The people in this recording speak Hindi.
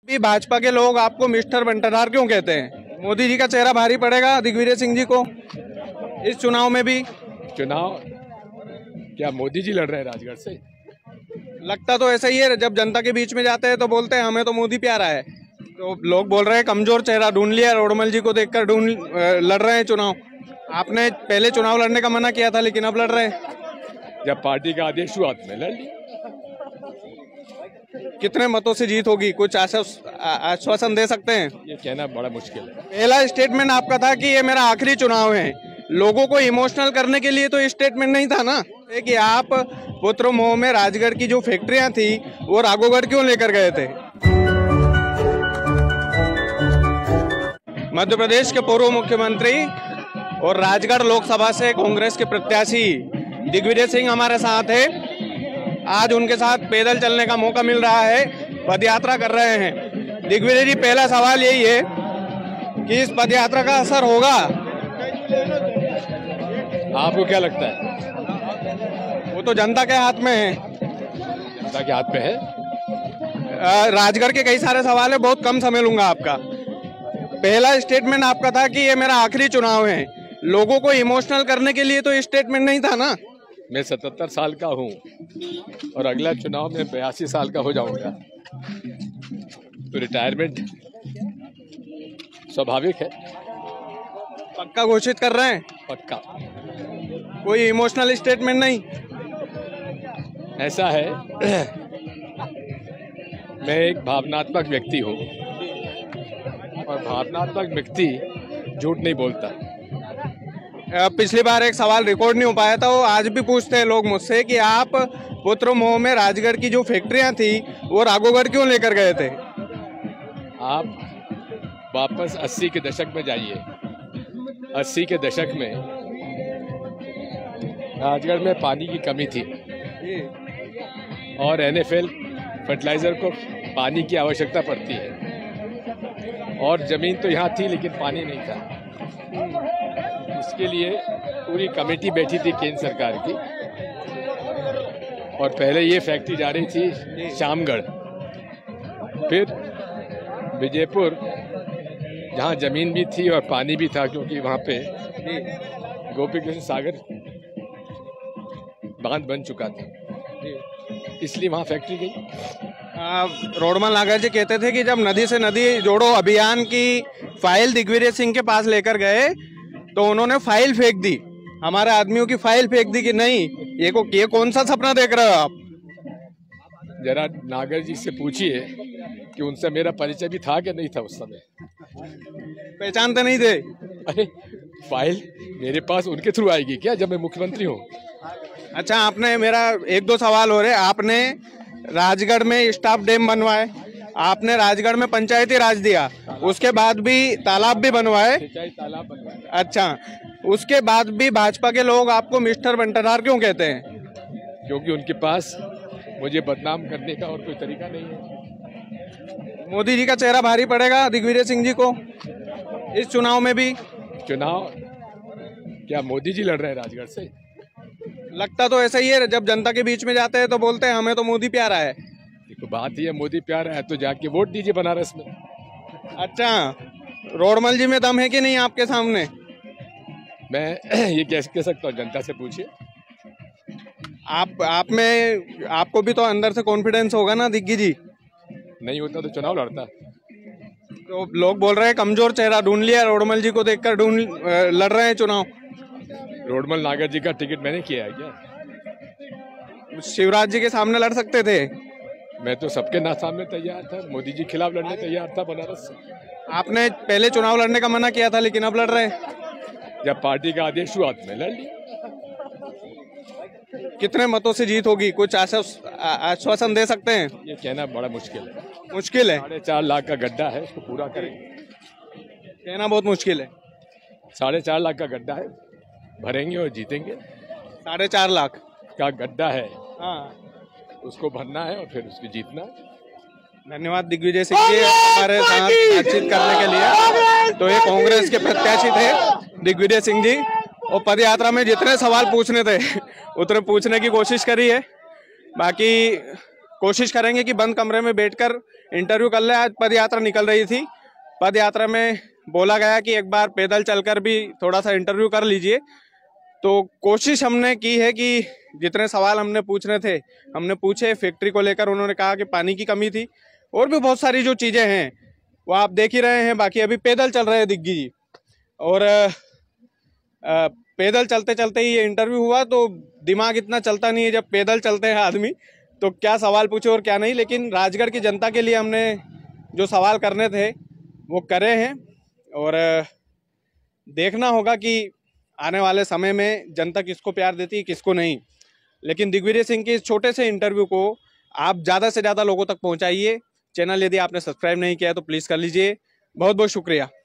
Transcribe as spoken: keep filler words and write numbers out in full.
भाजपा के लोग आपको मिस्टर बंटाधार क्यों कहते हैं? मोदी जी का चेहरा भारी पड़ेगा दिग्विजय सिंह जी को इस चुनाव में भी। चुनाव क्या मोदी जी लड़ रहे हैं राजगढ़ से? लगता तो ऐसा ही है, जब जनता के बीच में जाते हैं तो बोलते हैं हमें तो मोदी प्यारा है, तो लोग बोल रहे हैं कमजोर चेहरा ढूंढ लिया, रोडमल जी को देखकर ढूंढ लड़ रहे हैं चुनाव। आपने पहले चुनाव लड़ने का मना किया था लेकिन अब लड़ रहे हैं। जब पार्टी का आदेश हुआ तो मैं लड़ लिया। कितने मतों से जीत होगी, कुछ आश्वासन दे सकते हैं? ये कहना बड़ा मुश्किल है। पहला स्टेटमेंट आपका था कि ये मेरा आखिरी चुनाव है, लोगों को इमोशनल करने के लिए तो स्टेटमेंट नहीं था ना कि आप पुत्र मोह में राजगढ़ की जो फैक्ट्रियां थी वो राघोगढ़ क्यों लेकर गए थे? मध्य प्रदेश के पूर्व मुख्यमंत्री और राजगढ़ लोकसभा से कांग्रेस के प्रत्याशी दिग्विजय सिंह हमारे साथ है। आज उनके साथ पैदल चलने का मौका मिल रहा है, पदयात्रा कर रहे हैं। दिग्विजय जी, पहला सवाल यही है कि इस पदयात्रा का असर होगा? आपको क्या लगता है? वो तो जनता के हाथ में है। जनता के हाथ में है। राजगढ़ के कई सारे सवाल है, बहुत कम समय लूंगा आपका। पहला स्टेटमेंट आपका था कि ये मेरा आखिरी चुनाव है, लोगों को इमोशनल करने के लिए तो स्टेटमेंट नहीं था ना? मैं सतहत्तर साल का हूँ और अगला चुनाव में बयासी साल का हो जाऊंगा, तो रिटायरमेंट स्वाभाविक है। पक्का घोषित कर रहे हैं? पक्का। कोई इमोशनल स्टेटमेंट नहीं? ऐसा है, मैं एक भावनात्मक व्यक्ति हूँ और भावनात्मक व्यक्ति झूठ नहीं बोलता। पिछली बार एक सवाल रिकॉर्ड नहीं हो पाया था, वो आज भी पूछते हैं लोग मुझसे कि आप पुत्र मोह में राजगढ़ की जो फैक्ट्रियां थी वो राघोगढ़ क्यों लेकर गए थे? आप वापस अस्सी के दशक में जाइए। अस्सी के दशक में राजगढ़ में पानी की कमी थी और एन एफ एल फर्टिलाइजर को पानी की आवश्यकता पड़ती है और जमीन तो यहाँ थी लेकिन पानी नहीं था। इसके लिए पूरी कमेटी बैठी थी केंद्र सरकार की और पहले ये फैक्ट्री जा रही थी शामगढ़, फिर विजयपुर जहाँ जमीन भी थी और पानी भी था क्योंकि वहाँ पे गोपी कृष्ण सागर बांध बन चुका था, इसलिए वहाँ फैक्ट्री गई। रोडमल नागर जी कहते थे कि जब नदी से नदी जोड़ो अभियान की फाइल दिग्विजय सिंह के पास लेकर गए तो उन्होंने फाइल फेंक दी, हमारे आदमियों की फाइल फेंक दी कि नहीं, ये को ये कौन सा सपना देख रहे हो आप? जरा नागर जी से पूछिए कि उनसे मेरा परिचय भी था कि नहीं था उस समय। पहचानते नहीं थे? अरे फाइल मेरे पास उनके थ्रू आएगी क्या जब मैं मुख्यमंत्री हूँ? अच्छा, आपने, मेरा एक दो सवाल हो रहे। आपने राजगढ़ में स्टाफ डैम बनवाए, आपने राजगढ़ में पंचायती राज दिया, उसके बाद भी तालाब भी बनवाए, तालाब बनवाए। अच्छा, उसके बाद भी भाजपा के लोग आपको मिस्टर बंटाधार क्यों कहते हैं? क्योंकि उनके पास मुझे बदनाम करने का और कोई तरीका नहीं है। मोदी जी का चेहरा भारी पड़ेगा दिग्विजय सिंह जी को इस चुनाव में भी। चुनाव क्या मोदी जी लड़ रहे हैं राजगढ़ से? लगता तो ऐसा ही है, जब जनता के बीच में जाते हैं तो बोलते हैं हमें तो मोदी प्यारा है। देखो, बात ही है मोदी प्यारा है तो जाके वोट दीजिए बनारस में। अच्छा, रोडमल जी में दम है कि नहीं आपके सामने? मैं ये कैसे कह सकता हूँ, जनता से पूछिए। आप आप में आपको भी तो अंदर से कॉन्फिडेंस होगा ना दिग्गी जी? नहीं होता तो चुनाव लड़ता। तो लोग बोल रहे हैं कमजोर चेहरा ढूंढ लिया, रोडमल जी को देखकर ढूंढ लड़ रहे हैं चुनाव। रोडमल नागर जी का टिकट मैंने किया है क्या? शिवराज जी के सामने लड़ सकते थे। मैं तो सबके ना सामने तैयार था, मोदी जी खिलाफ लड़ने तैयार था बनारस से। आपने पहले चुनाव लड़ने का मना किया था लेकिन अब लड़ रहे हैं। जब पार्टी का आदेश हुआ तो मैं लड़ लिया। कितने मतों से जीत होगी, कुछ आश्वासन दे सकते हैं? ये कहना बड़ा मुश्किल है। मुश्किल है? साढ़े चार लाख का गड्ढा है, उसको पूरा करेंगे। कहना बहुत मुश्किल है। साढ़े चार लाख का गड्ढा है, भरेंगे और जीतेंगे। साढ़े चार लाख का गड्ढा है, हाँ, उसको भरना है और फिर उसको जीतना। धन्यवाद दिग्विजय सिंह जी हमारे साथ बातचीत करने के लिए। तो ये कांग्रेस के प्रत्याशी थे दिग्विजय सिंह जी, और पदयात्रा में जितने सवाल पूछने थे उतने पूछने की कोशिश करी है। बाकी कोशिश करेंगे कि बंद कमरे में बैठकर इंटरव्यू कर ले। आज पद यात्रा निकल रही थी, पद यात्रा में बोला गया कि एक बार पैदल चलकर भी थोड़ा सा इंटरव्यू कर लीजिए। तो कोशिश हमने की है कि जितने सवाल हमने पूछने थे हमने पूछे। फैक्ट्री को लेकर उन्होंने कहा कि पानी की कमी थी, और भी बहुत सारी जो चीज़ें हैं वो आप देख ही रहे हैं। बाकी अभी पैदल चल रहे हैं दिग्गी जी, और आ, पैदल चलते चलते ही ये इंटरव्यू हुआ। तो दिमाग इतना चलता नहीं है जब पैदल चलते हैं आदमी, तो क्या सवाल पूछे और क्या नहीं। लेकिन राजगढ़ की जनता के लिए हमने जो सवाल करने थे वो करे हैं, और देखना होगा कि आने वाले समय में जनता किसको प्यार देती है किसको नहीं। लेकिन दिग्विजय सिंह के इस छोटे से इंटरव्यू को आप ज़्यादा से ज़्यादा लोगों तक पहुंचाइए। चैनल यदि आपने सब्सक्राइब नहीं किया है तो प्लीज़ कर लीजिए। बहुत बहुत शुक्रिया।